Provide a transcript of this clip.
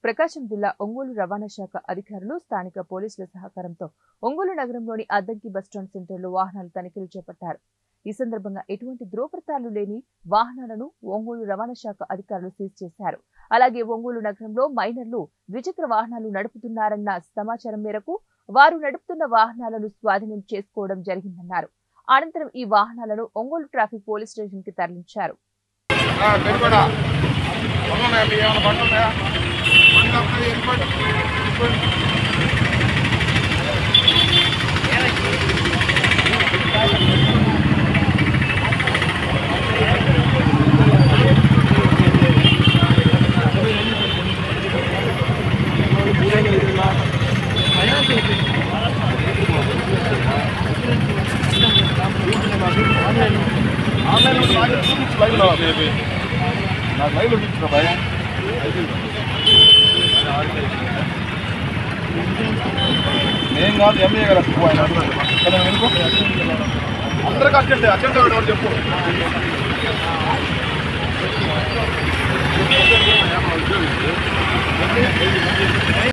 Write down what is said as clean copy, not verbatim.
ప్రకాశం జిల్లా ఒంగోలు రవాణా శాఖ అధికారులు స్థానిక పోలీసుల సహకారంతో ఒంగోలు నగరంలోని అద్దంకి బస్టాండ్ సెంటర్లో వాహనాల తనిఖీలు చేపట్టారు. ఈ సందర్భంగా ఎటువంటి ధ్రువపత్రాలు లేని వాహనాలను ఒంగోలు రవాణా శాఖ అధికారులు సీజ్ చేశారు. అలాగే ఒంగోలు నగరంలో మైనర్లు ద్విచక్ర వాహనాలు నడుపుతున్నారన్న సమాచారం మేరకు వారు నడుపుతున్న వాహనాలను స్వాధీనం చేసుకోవడం జరిగిందన్నారు. అనంతరం ఈ వాహనాలను ఒంగోలు ట్రాఫిక్ పోలీస్ స్టేషన్ కి తరలించారు. నేను కాదు ఎంఏ గారు అందరికీ అర్జెంట్ చెప్పు.